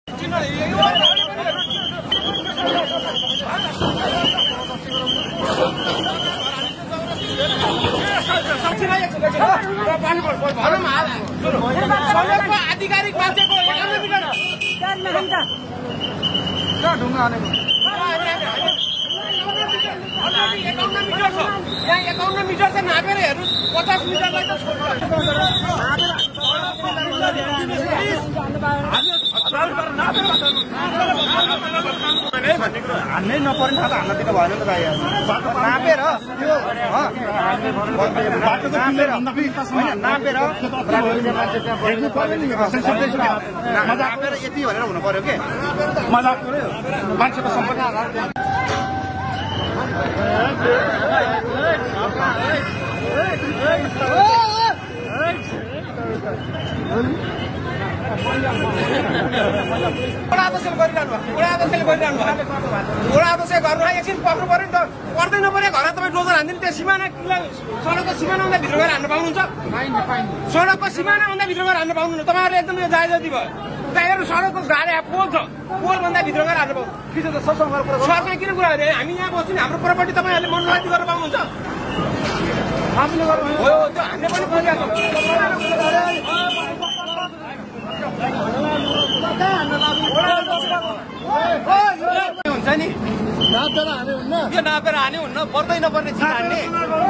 आधिकारिक मान्छेको ढुङ्गा हानेको 51 मिटर चाहिँ नापेर हेर्नुहोस् 50 मिटरलाई त हान्नै नपर्ने थाहा त हान्न दिनु भएन नि त भाइ नापेर नापेर यति भनेर हुनु पर्यो के मजाक गर्यो मान्छेको सम्पत्ति एकछिन पर्नु पर्यो नि त पर्दै नपर्यो घर तपाईँ डोजर हान्दिनु त्यो सिमाना सडकको सिमाना भन्दा भित्र गएर हान्न पाउनुहुन्छ सडकको सिमाना भन्दा भित्र गएर हान्न पाउनुहुन्छ तपाईँहरूले एकदम यो जायजती भयो त्यहाँनिर सडकको गाडी पोल छ पोल भन्दा भित्र गएर हान्न पाउनु सरसँग किन कुरा गरे हामी यहाँ बस्छौँ नि हाम्रो प्रपर्टी तपाईँहरूले मनोराजी गर्न पाउनुहुन्छ आफूले गर्नु हो त्यो हामीले पनि बुझिरहेको हुन्छ नि यो नापेर हाने हुन्न पर्दै नपर्ने चिज हान्ने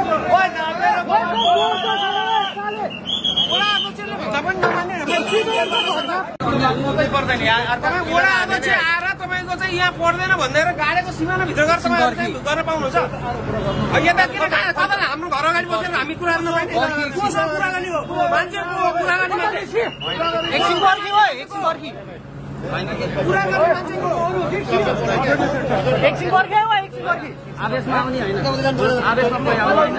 पर्दैन तपाईँ वडा अध्यक्ष आएर तपाईँको चाहिँ यहाँ पर्दैन भनेर गाडीको सिमानाभित्र गएर तपाईँ गर्न पाउनुहुन्छ यतातिर तपाईँलाई हाम्रो घर अगाडि बसेर हामी कुरा गर्न पाइने कुराकानी हो मान्छेको कुराकानी एकछिन पर्खी हो एकछिन पर्खी एकछिन पर्खे हो एकछिन पर्खी आवेशमा पनि होइन आवेशमा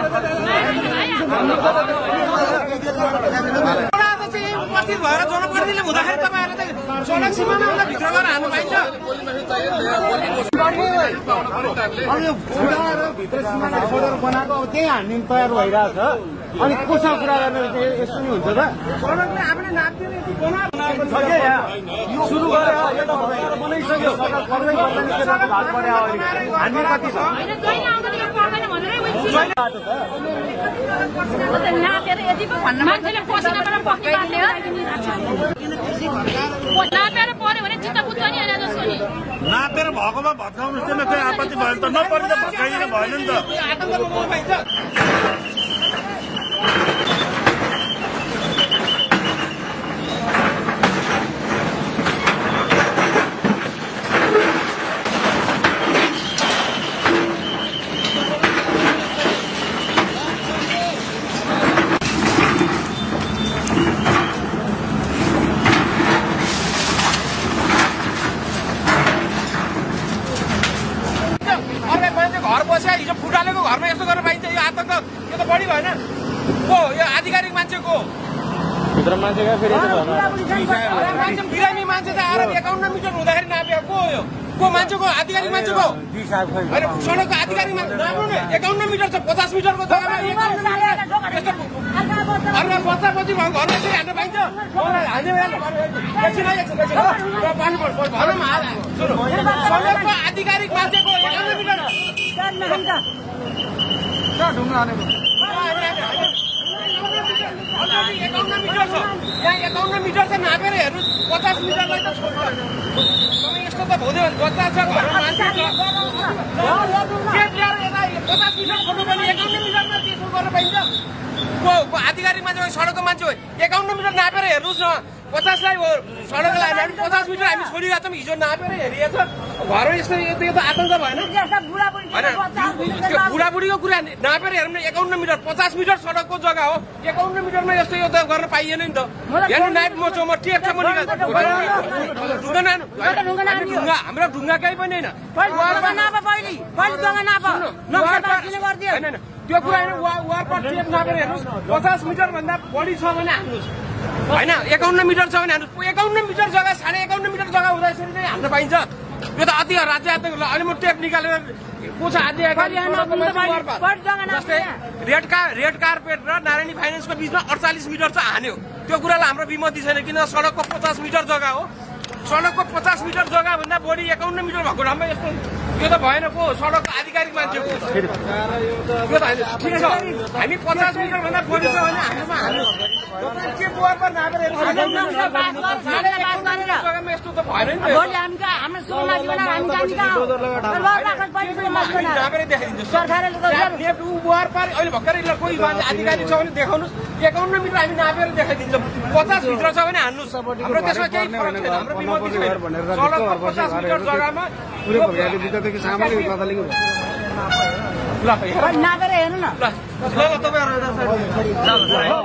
उपस्थित भएर जनप्रतिनिधिले हुँदाखेरि तपाईँहरूले सडक सिमानाभन्दा भित्र गएर हान्नु पाइन्छ भित्र सिमाना छोडेर बनाएको अब त्यही हान्ने तयार भइरहेको छ अनि कोसँग कुरा गर्ने यस्तो नि हुन्छ त सडकले आफूले नाप्दिने सुरु गरेर बनाइसक्यो हामी कति छ नापेर यति पो भन्न मान्छेले पसिनाबाट पक्किने नापेर पर्यो भने चित्त बुझ्छ नि होइन जसको नि नापेर भएकोमा भत्काउनु चाहिँ केही आपत्ति भयो नि त नपर्ने त भत्काइदिनु भएन नि त आतङ्कमा पाइन्छ हिजो फुटालेको घरमा यस्तो गरेर पाइन्छ यो आतंक यो त बढी भएन को यो आधिकारिक मान्छेको भित्र मान्छेको फेरि मान्छे बिरामी मान्छे त आएर 51 मिटर हुँदाखेरि नाप्यो को यो को मान्छेको आधिकारिक मान्छेको अरे सडकको आधिकारिक मान्छे नाप्नु न 51 मिटर छ 50 मिटरको जग्गामा अरे बच्चा पछि घरमा यसरी हान्न पाइन्छ सडकको आधिकारिक मान्छेको 51 मिटर ढुङ्गा हानेको 51 मिटर छ यहाँ 51 मिटर चाहिँ नापेर हेर्नुहोस् 50 मिटरलाई त तपाईँ यस्तो त भोल्यो बच्चा छ घरमा मान्छे छ 50 मिटर छोड्नु पनि 51 मिटरमा त्यसो गर्न पाइन्छ को आधिकारिक मान्छे सडकको मान्छे हो 51 मिटर नापेर हेर्नुहोस् न 50 लाई सडकको लागि 50 मिटर हामी छोडिरहेको छौँ हिजो नापेर हेरिएको छ घर यस्तो यो त आतङ्क भएन बुढाबुढीको कुरा नापेर हेरौँ न 51 मिटर 50 मिटर सडकको जग्गा हो 51 मिटरमा यस्तो यो त गर्न पाइएन नि त यहाँ नाइट मचोमा टेप छ पनि ढुङ्गा हाम्रो ढुङ्गा केही पनि होइन त्यो कुरा होइन वारपर टेप नापेर हेर्नुहोस् 50 मिटर भन्दा बढी छ भने हान्नुहोस् होइन 51 मिटर छ भने हान्नुहोस् 51 मिटर जग्गा 51.5 मिटर जग्गा हुँदा यसरी चाहिँ हान्न पाइन्छ यो त अति राज्य अहिले म टेप निकालेर को छ आदि जस्तै रेड कार्पेट र नारायणी फाइनेन्सको बिचमा 48 मिटर चाहिँ हान्यो त्यो कुरालाई हाम्रो विमति छैन किन सडकको 50 मिटर जग्गा हो सडकको 50 मिटर जग्गा भन्दा बढी 51 मिटर भएको ठाउँमा यस्तो यो त भएन को सडकको आधिकारिक मान्छे यो त होइन ठिक छ हामी 50 मिटर भन्दा बढी छ भने हाम्रोमा हाल्नु के बुवार पर नापेर जग्गामा यस्तो त भएन नि नापेर देखाइदिन्छ बुवार पार अहिले भर्खरै कोही आधिकारिक छ भने देखाउनुहोस् 51 मिटर हामी नापेर देखाइदिन्छौँ 50 मिटर छ भने हान्नुहोस् हाम्रो त्यसमा केही फरक छैन हाम्रो विमति छैन सडकको 50 मिटर जग्गामा नापेर हेर्नु न ल तपाईँहरू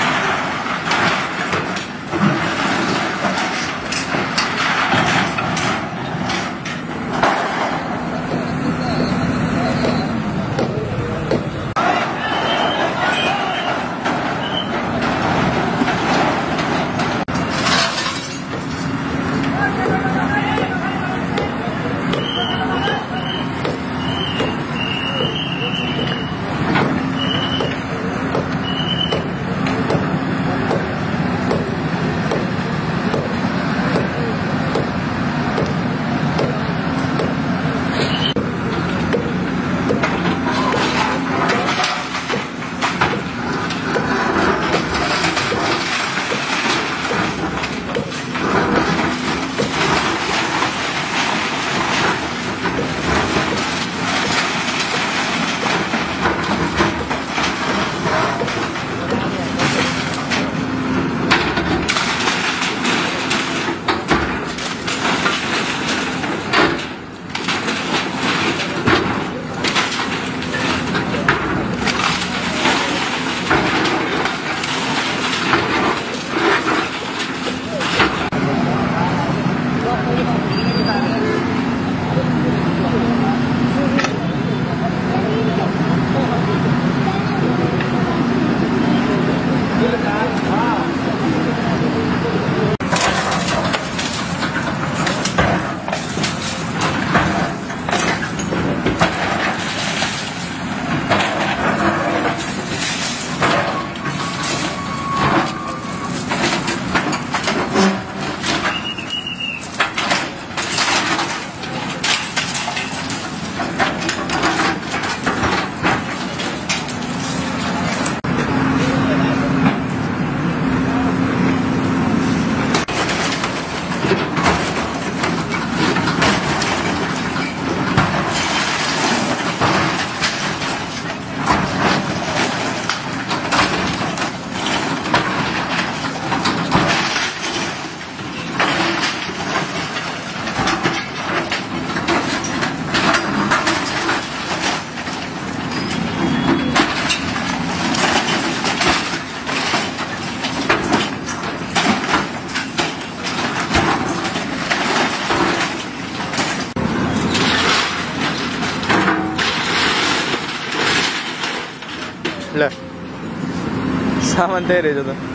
ल सामान त्यही रहेछ त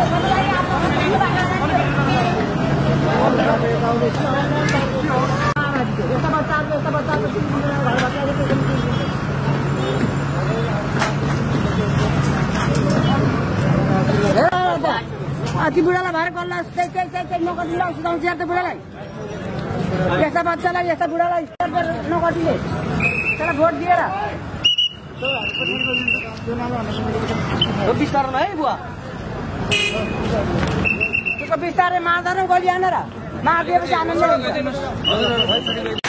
ती बुढालाई भएर गल्ला त्यही नगरिदिनु सुधाउँछ यार त बुढालाई यस्ता बच्चालाई यस्ता बुढालाई नगरिदिने त्यसलाई भोट दिएर बिस्तारो है बुवा त्यसको बिस्तारै मार्दा र गलिहाल्ने र मारिदिएपछि आनन्द